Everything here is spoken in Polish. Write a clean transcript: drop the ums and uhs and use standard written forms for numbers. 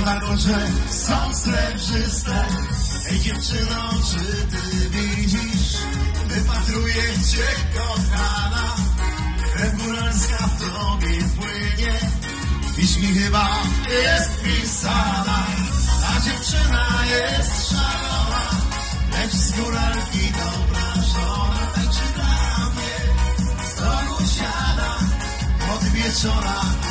na kontrze są srebrzyste. Ej dziewczyno, czy ty widzisz? Wypatruję cię, kochana. Krew góralska w tobie płynie. Dziś mi chyba jest pisana. Ta dziewczyna jest szalona, lecz z góralki dobra żona. Tańczy dla mnie, z domu siada od wieczora.